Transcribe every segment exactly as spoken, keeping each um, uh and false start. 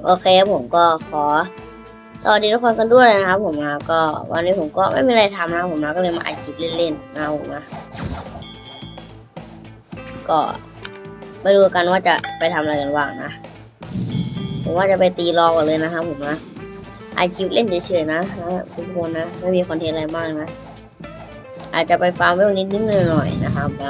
โอเคผมก็ขอสวัสดีทุกคนกันด้วยนะครับผมนะก็วันนี้ผมก็ไม่มีอะไรทำนะผมนะก็เลยมาอัดคลิปเล่นๆนะผมนะก็ไม่รู้กันว่าจะไปทำอะไรกันบ้างนะผมว่าจะไปตีรอกันเลยนะครับผมนะอัดคลิปเล่นเฉยๆนะทุกคนนะไม่มีคอนเทนต์อะไรมากนะอาจจะไปฟาร์มเวลนิดนิดหน่อยๆนะครับนะ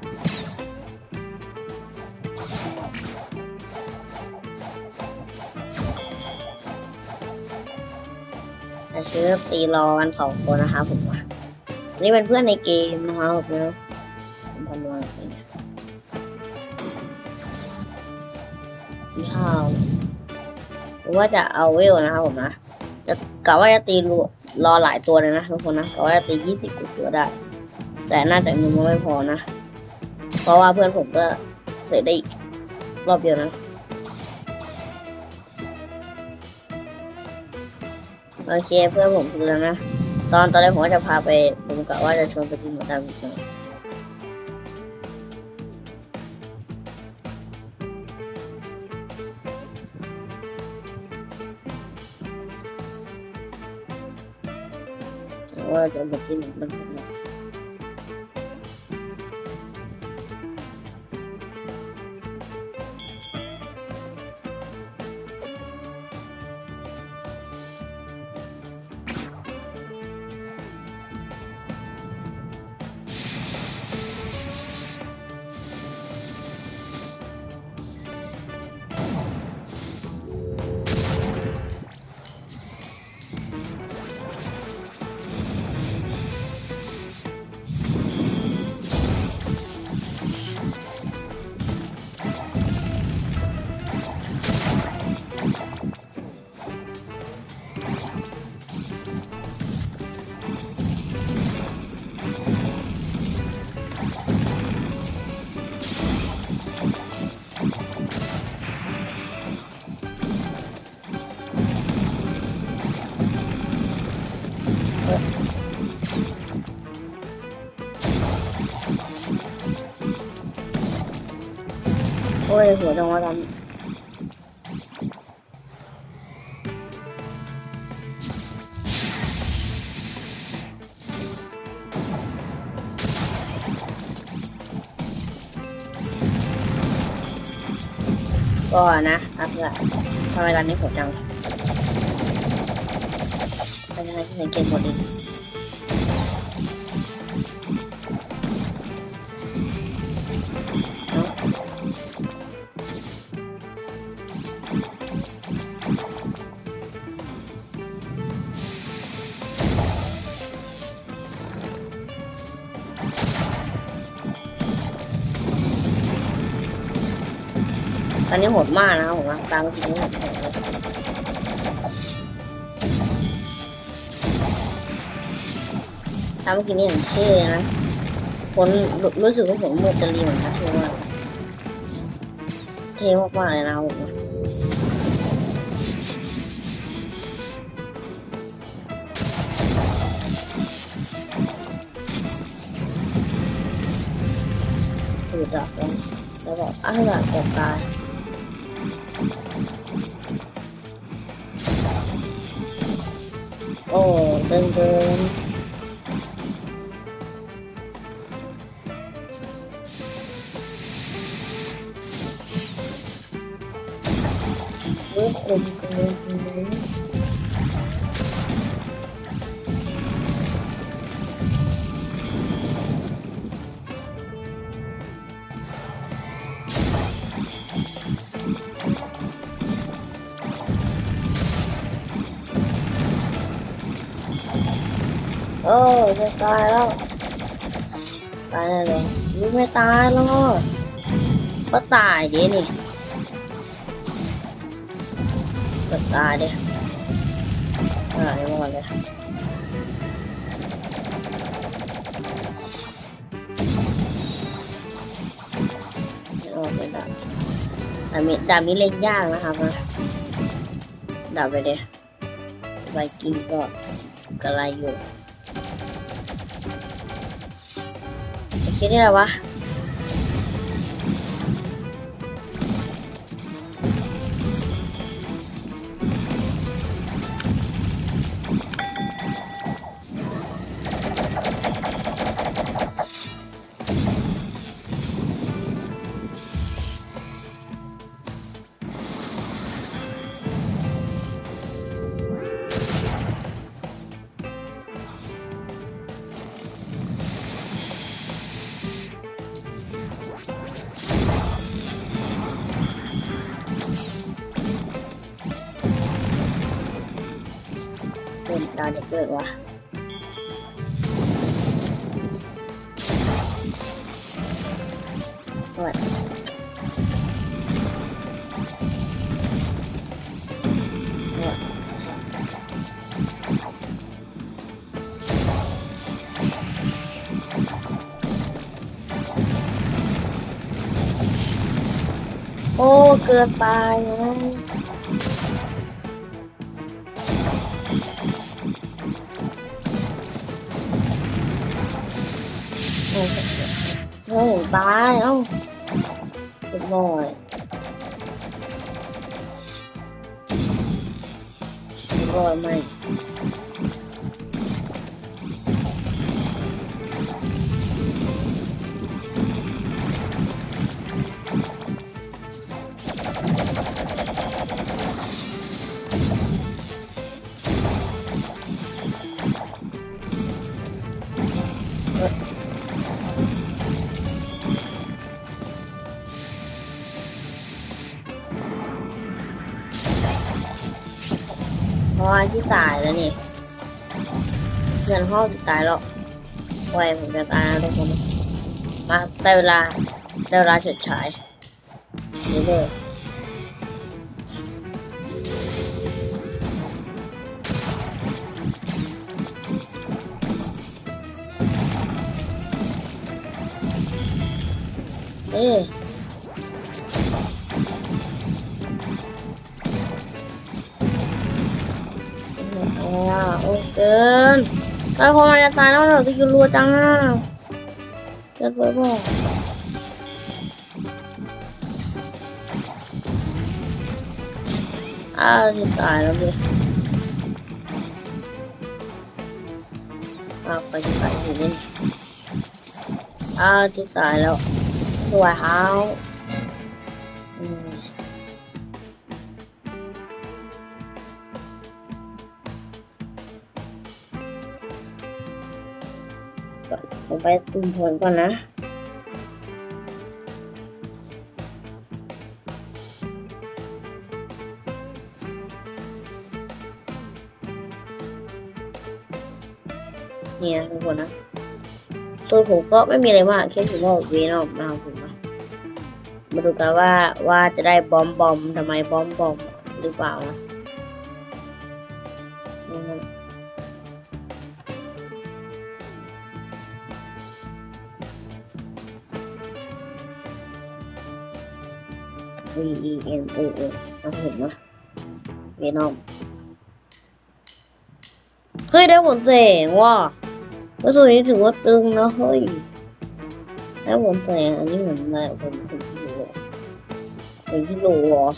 ซื้อตีรอกันสองคนนะครับผมนี่เป็นเพื่อนในเกมนะครับผมนะผมทำอะไรเนี่ยที่ห้าวหรือว่าจะเอาเวลนะครับผมนะจะกะว่าจะตีรอหลายตัวเลยนะทุกคนนะกะว่าจะตียี่สิบตัวได้แต่น่าจะมือไม่พอนะเพราะว่าเพื่อนผมก็เสร็จได้อีกรอบเดียวนะโอเคเพื่อนผมคือแล้วนะตอนตอนแรกผมก็จะพาไปผมกะว่าจะชวนไปกินหมูดำอีกหน่อยว่าจะมากินหมูดำโอ้ยหัวจังวะทำก็นะอัพละทำไมตอนนี้หัวจังเป็นยังไงที่เห็นเกมหมดดิตอนนี้โหดมากนะครับผมตามจริงโหดตามเมื่อกี้นี่อย่างเท่นะคนรู้สึกว่าผมมือจะรีเหมือนกันเท่มากเท่มากๆเลยนะผมดูดับแล้วแล้วบอกอ้าวแบบตกตายโอ้เดินเดินเฮ้ยคนเดินเดินโอ้จะตายแล้วตายเลยยังไม่ตายแล้วก็ตายดินี่ก็ตายดิตายหมดเลยโอ้เป็นดาบดาบนี้ดาบนี้เล่นยากนะครับนะดาบไปเดี๋ยวไปกินก็กระไรอยู่คิดได้แล้ววะ โการจะเกิดวะโอ้เกินไปนะโอ้โหตายเอ้าเรียบร้อยเรียบร้อยไหมเพราะว่าที่ตายแล้วนี่เพื่อนห้องที่ตายแล้วไว้ผมจะตายแล้วทุกคนมาได้เวลาได้เวลาเฉิดฉายนี่เลยเอ๊ะโอ้เกินแล้วพอมันจะตายแล้วเราจะรัวจังอ่ะเกินไปบ่อ้าวจะตายแล้วดิอ้าวไปจะตายอยู่นี่อ้าวจะตายแล้วสวยฮาวอืมผมไปสุ่มผลก่อนนะเนี่ยทุกคนนะส่วนผมก็ไม่มีอะไรมากแค่ผมว่าเวนออกมาผมมามาดูกันว่าว่าจะได้บอมบอมทำไมบอมบอมหรือเปล่านะV E N O O เอาผมนะเวนอมเฮ้ยได้ผลเสียงว่ะแล้วตัวนี้ถือว่าตึงนะเฮ้ยได้ผลเสียงอันนี้เหมือนอะไรผมผมที่รู้ผมที่รู้เหรอ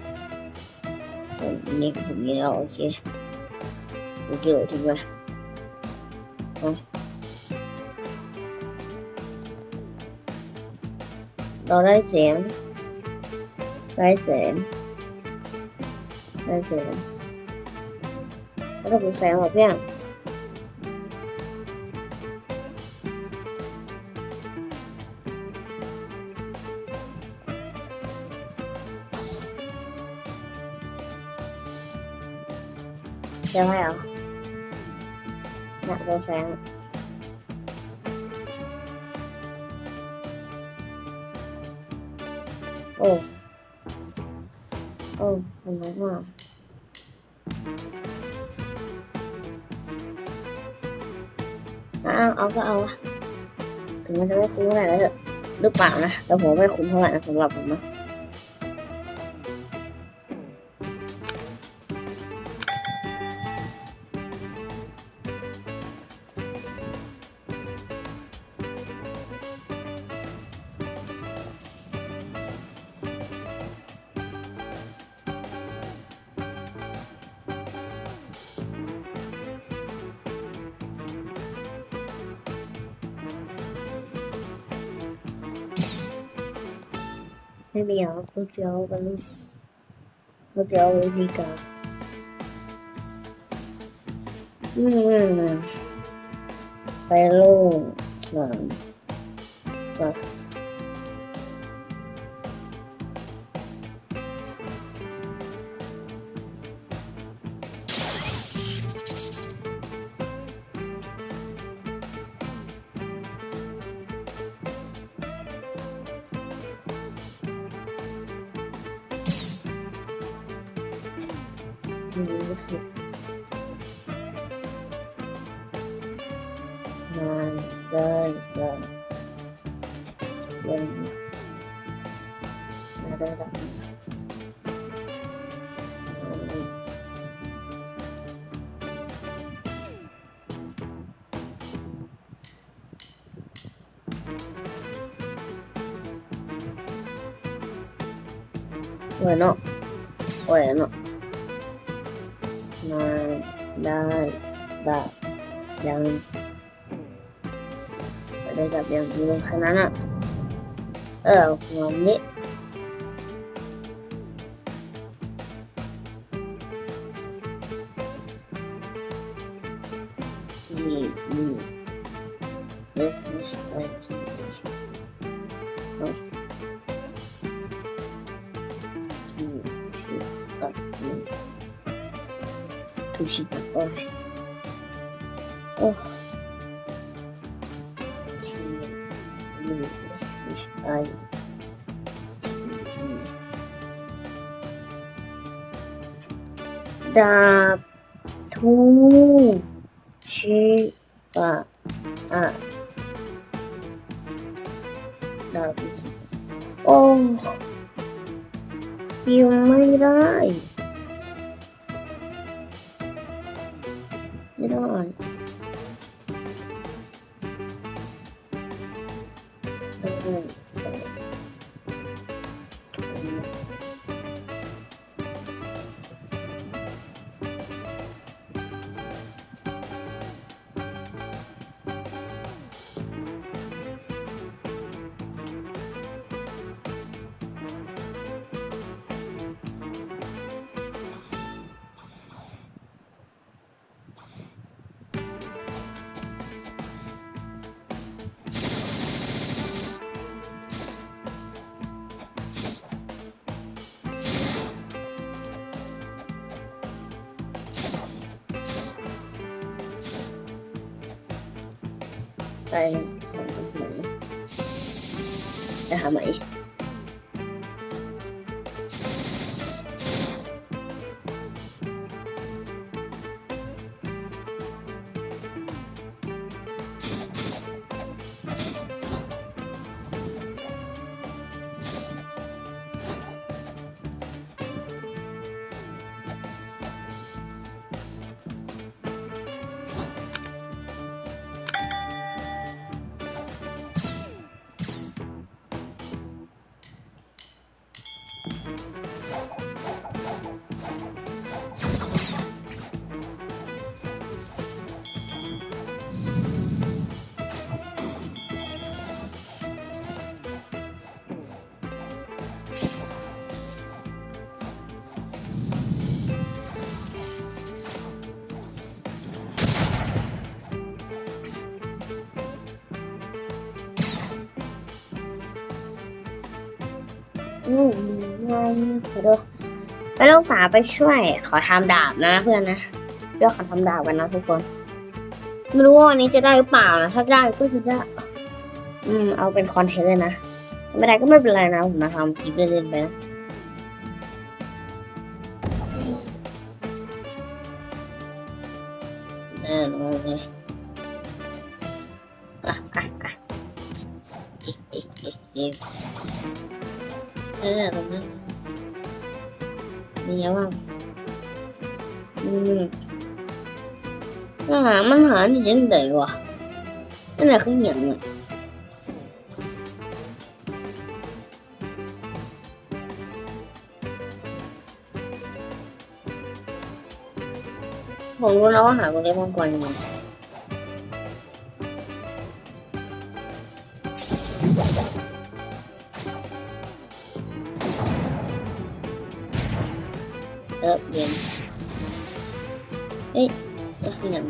ผมนี่ผมนี่เอาโอเคโอเคทิ้งไปเราได้เสียงได้แสงได้แสงแล้วก็เป็นแสงหรอเพื่อนใช่ไหมอ่ะหนักตัวแสงโอ้โอ้มันน้อยมากอ้าวเอาก็เอาถึงมันจะไม่คุ้มเท่าไหร่แล้วเถอะหรือเปล่านะแต่ผมไม่คุ้มเท่าไหร่นะสำหรับผมนะไม่มีอ่ะเขาจะเอากันเขาจะเอาวิธีการอืมไปโล่งหลังแบบรู้สึกมันได้แบบยังไม่ได้แบบbueno buenoมันได้แบบยังไม่ได้แบบยังมีขนาดนั้นอ่ะเออหัวนี้ที่นี่ this is like two sheets of oh oh this is Iดาบทูชิบะอ่ะดาบโอ้ยังไม่ได้ไม่ได้ไปหาไหมจะหาไหมอืมง่ายขอดูไปลูกสาวไปช่วยขอทำดาบนะเพื่อนนะเจ้าขอทำดาบกันนะทุกคนไม่รู้ว่าวันนี้จะได้หรือเปล่านะถ้าได้ก็จะได้อืมเอาเป็นคอนเทนต์เลยนะไม่ได้ก็ไม่เป็นไรนะผมมาทำคลิปเล่นๆไปนะแน่นอนเลยอ่ะอ่ะอ่ะเอ๊ะเอ๊ะเอ๊ะเอ๊ะเออตรงนั้นมีอะไรบ้างอืมอาหารมันหาที่ยังไงวะนั่นแหละคืออย่างเนี่ยผมรู้แล้วว่าหาคนเล่นมังกรยังไงเออเย็นเอ๊ะนี่คืออย่าง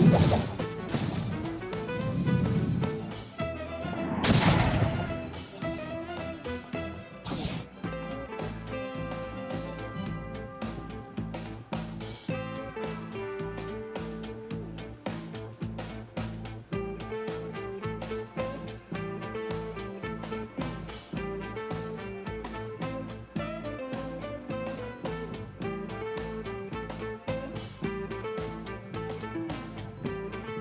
โ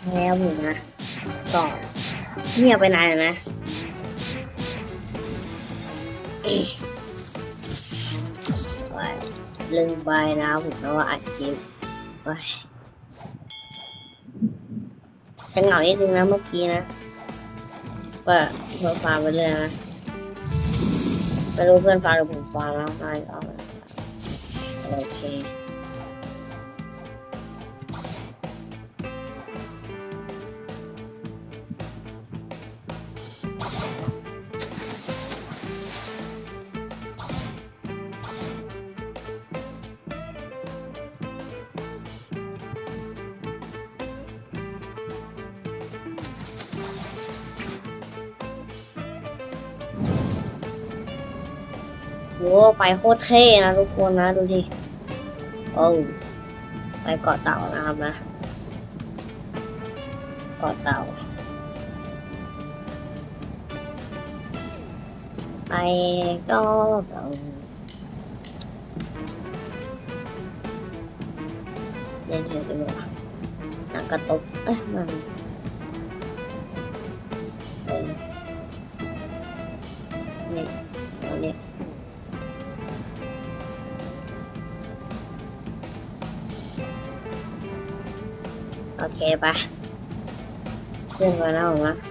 แล้วผมนะก่อนเงียบไปนานนะไปลืมไปนะผมนะว่าอัดคลิปไปจะเหงานิดนึงนะเมื่อกี้นะก็เพื่อฟังไปเลยนะไม่รู้เพื่อนฟังหรือผมฟังแล้วไม่เอาโอเคโหไปโคตรเท่นะทุกคนนะดูดิโอ้ไปเกาะเต่านะครับนะเกาะเต่าไปเก็เต่าเล่นเฉยๆดีกว่าหนังกระตุกเอ้ยมันนี่เอาเนี่ยโอเคปะขึ้นมาแล้วเหรอ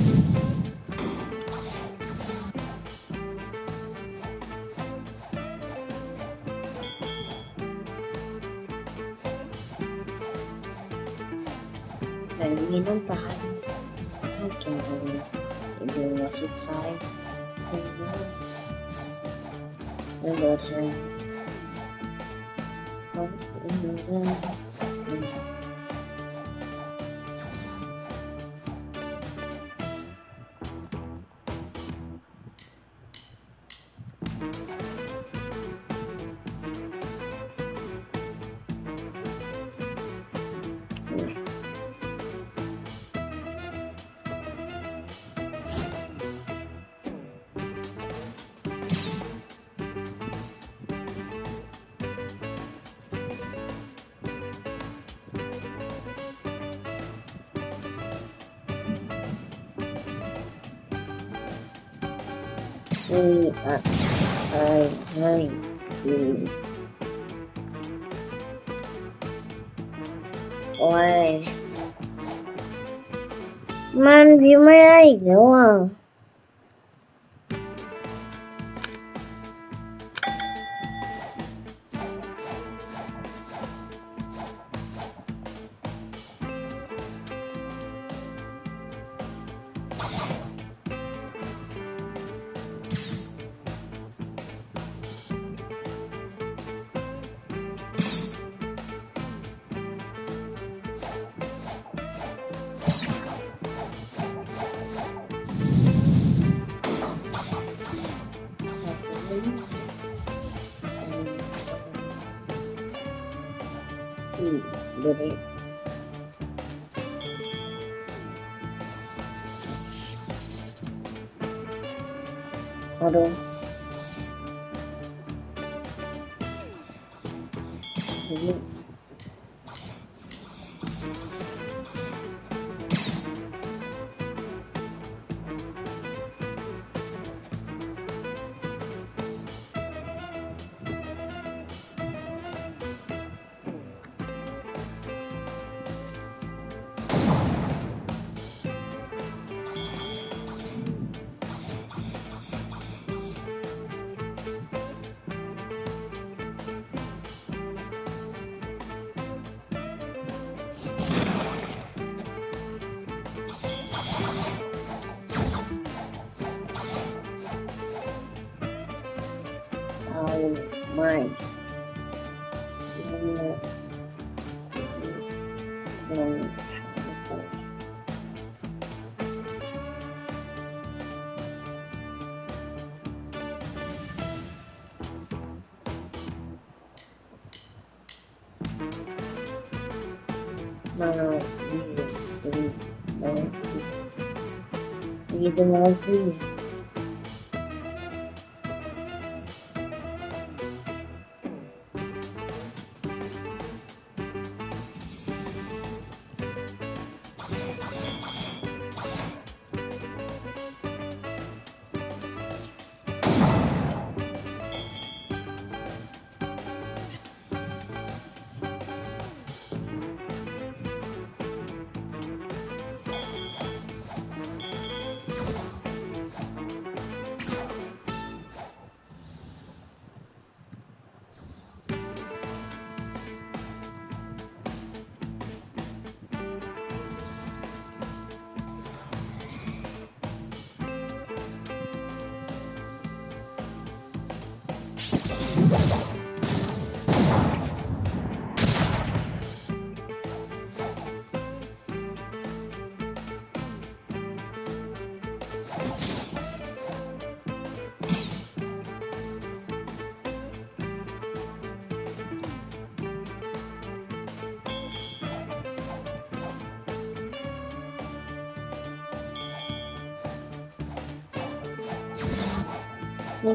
แต่มีน้ำตาลไม่เก่งเลยดูว่าสุดท้ายเป็นเรื่องเรื่องเดินทางของเรื่องนี่อะไอ้ให้ดูโอ้ยมันพิมพ์ไม่ได้อีกแล้วอ่ะอืมดูดิมาดูนี่เอาไม่ลงมาดีดีมาสิดีดีมาสินี่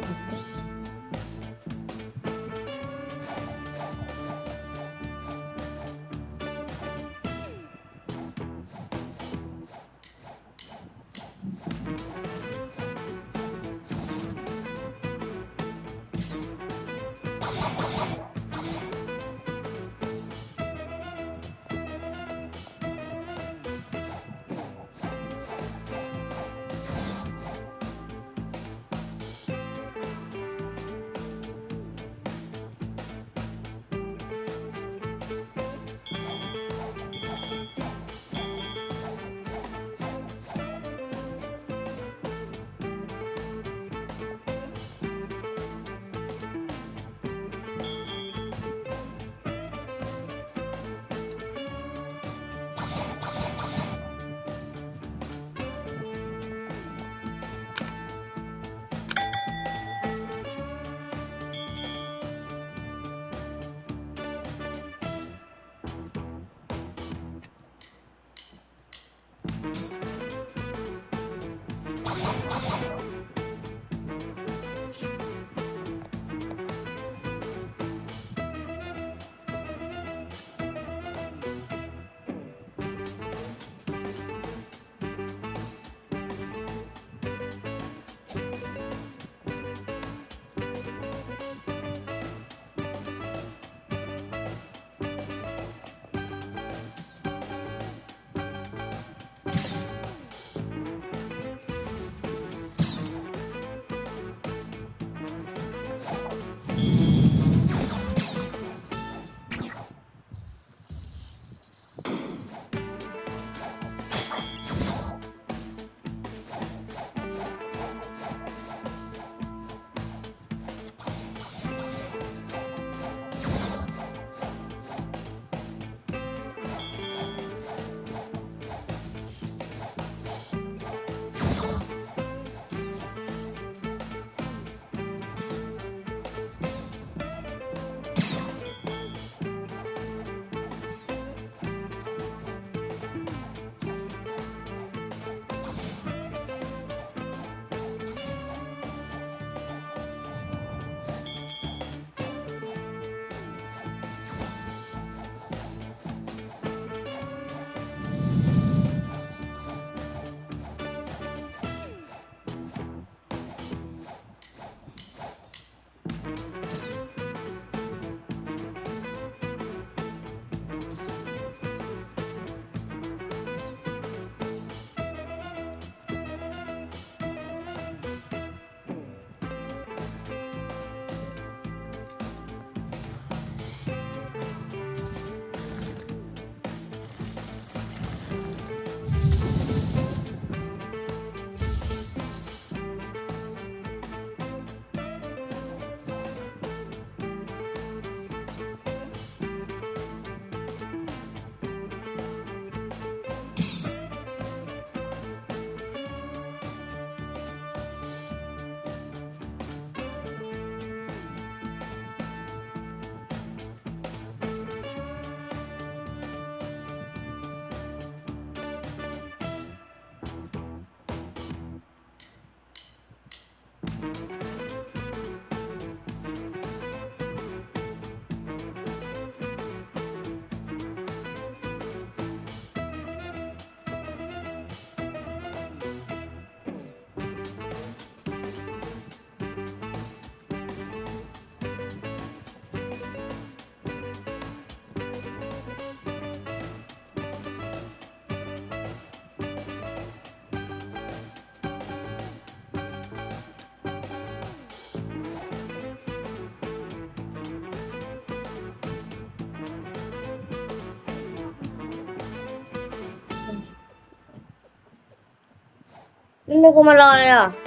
ไม่มีคนมารอเลยอ่ะ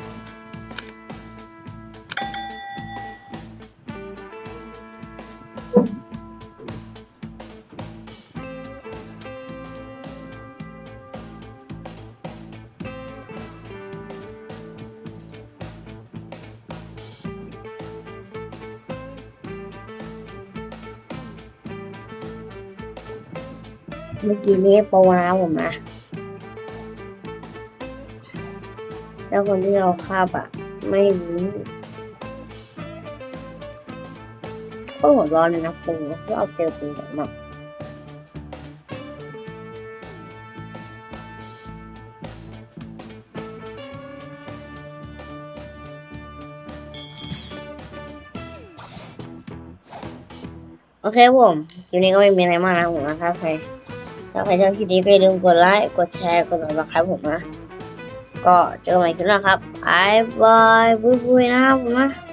เมื่อกี้นี้โปรนะผมนะแล้วคนที่เราฆ่าอ่ะไม่รู้โคตรหัวร้อนเลยนะปูที่เอาเจอปูแบบมาโอเคผมคลิปนี้ก็ไม่มีอะไรมากนะผมนะถ้าใครถ้าใครชอบคลิปนี้ก็อย่าลืมกดไลค์กดแชร์กดติดตามผมนะก็เจอกันใหม่คลิปหน้าครับบายบายบุยบุยนะครับผมนะ